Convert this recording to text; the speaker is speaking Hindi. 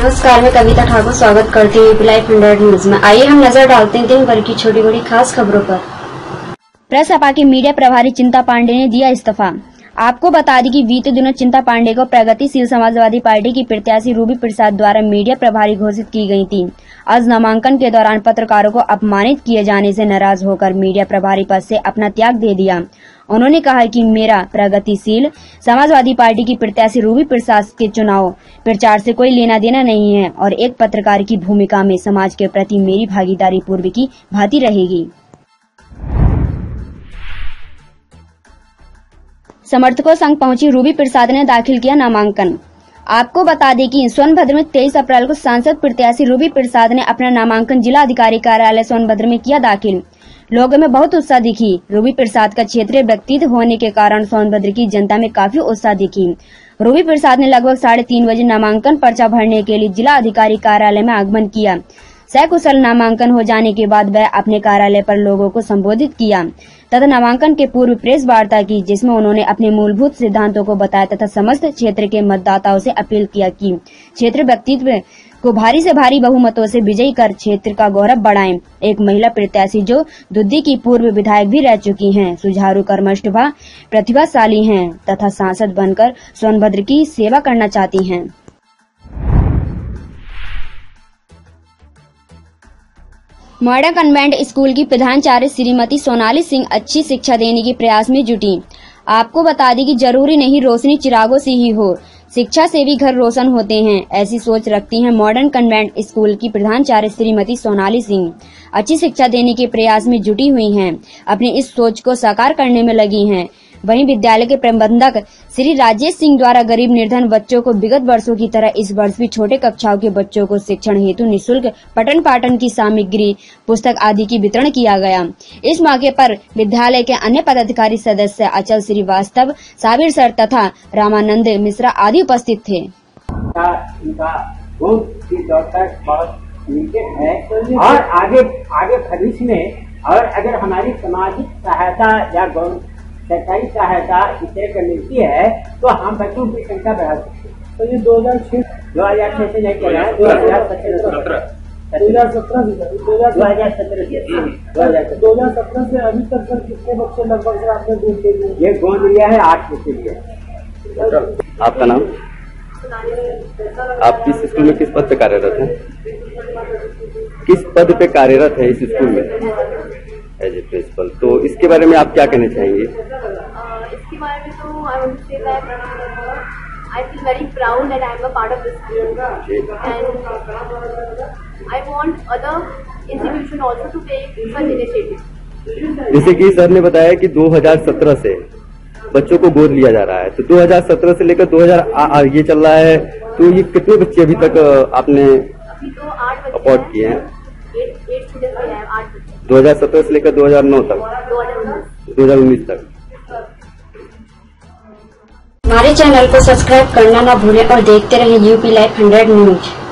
नमस्कार, मैं कविता ठाकुर स्वागत करती हूँ यूपी लाइव 100 न्यूज में। आइए हम नजर डालते हैं दिन भर की छोटी बड़ी खास खबरों पर। प्रसपा के मीडिया प्रभारी चिंता पांडे ने दिया इस्तीफा। आपको बता दें कि बीते दिनों चिंता पांडे को प्रगतिशील समाजवादी पार्टी की प्रत्याशी रूबी प्रसाद द्वारा मीडिया प्रभारी घोषित की गई थी। आज नामांकन के दौरान पत्रकारों को अपमानित किए जाने से नाराज होकर मीडिया प्रभारी पद से अपना त्याग दे दिया। उन्होंने कहा कि मेरा प्रगतिशील समाजवादी पार्टी की प्रत्याशी रूबी प्रसाद के चुनाव प्रचार से कोई लेना देना नहीं है और एक पत्रकार की भूमिका में समाज के प्रति मेरी भागीदारी पूर्व की भांति रहेगी। समर्थकों संग पहुंची रूबी प्रसाद ने दाखिल किया नामांकन। आपको बता दें कि सोनभद्र में 23 अप्रैल को सांसद प्रत्याशी रूबी प्रसाद ने अपना नामांकन जिला अधिकारी कार्यालय सोनभद्र में किया दाखिल। लोगों में बहुत उत्साह दिखी। रूबी प्रसाद का क्षेत्रीय व्यक्तित्व होने के कारण सोनभद्र की जनता में काफी उत्साह दिखी। रूबी प्रसाद ने लगभग 3:30 बजे नामांकन पर्चा भरने के लिए जिला अधिकारी कार्यालय में आगमन किया। सकुशल नामांकन हो जाने के बाद वह अपने कार्यालय पर लोगों को संबोधित किया तथा नामांकन के पूर्व प्रेस वार्ता की, जिसमें उन्होंने अपने मूलभूत सिद्धांतों को बताया तथा समस्त क्षेत्र के मतदाताओं से अपील किया कि क्षेत्र व्यक्तित्व को भारी से भारी बहुमतों से विजयी कर क्षेत्र का गौरव बढ़ाएं। एक महिला प्रत्याशी जो दुद्दी की पूर्व विधायक भी रह चुकी हैं, सुझारू कर्मठ व प्रतिभाशाली हैं तथा सांसद बनकर सोनभद्र की सेवा करना चाहती हैं। मॉडर्न कन्वेंट स्कूल की प्रधानाचार्य श्रीमती सोनाली सिंह अच्छी शिक्षा देने के प्रयास में जुटी। आपको बता दें कि जरूरी नहीं रोशनी चिरागों से ही हो, शिक्षा से भी घर रोशन होते हैं। ऐसी सोच रखती हैं मॉडर्न कन्वेंट स्कूल की प्रधानाचार्य श्रीमती सोनाली सिंह। अच्छी शिक्षा देने के प्रयास में जुटी हुई हैं, अपनी इस सोच को साकार करने में लगी हैं। वहीं विद्यालय के प्रबंधक श्री राजेश सिंह द्वारा गरीब निर्धन बच्चों को विगत वर्षों की तरह इस वर्ष भी छोटे कक्षाओं के बच्चों को शिक्षण हेतु निःशुल्क पठन पाठन की सामग्री, पुस्तक आदि की वितरण किया गया। इस मौके पर विद्यालय के अन्य पदाधिकारी सदस्य अचल श्रीवास्तव, साबिर सर तथा रामानंद मिश्रा आदि उपस्थित थे। और आगे भविष्य में और अगर हमारी सामाजिक सहायता या सरकारी सहायता इस तरह का मिलती है तो हम बच्चों की संख्या बढ़ा सकते हैं। तो ये 2006 से लेकर 2017 से अभी तक सर कितने बच्चे लगभग से आपने गोद ले लिए? ये गोद लिया है 8 बच्चे लिए। आपका नाम? आप किस स्कूल में किस पद पे कार्यरत हैं? किस पद पे कार्यरत है इस स्कूल में एज ए प्रिंसिपल? तो इसके बारे में आप क्या कहना चाहेंगे? इसके बारे में तो I want to say that I feel very proud that I am a part of this school and I want other institution also to take such initiative. जैसे कि सर ने बताया कि 2017 से बच्चों को गोद लिया जा रहा है, तो 2017 से लेकर 2000 ये चल रहा है, तो ये कितने बच्चे अभी तक आपने अपॉर्ट किए हैं? 8 स्टूडेंट्स हैं, 8 बच्चे 2017 से लेकर 2009 तक 2019 तक। हमारे चैनल को सब्सक्राइब करना ना भूलें और देखते रहें यूपी लाइव 100 न्यूज।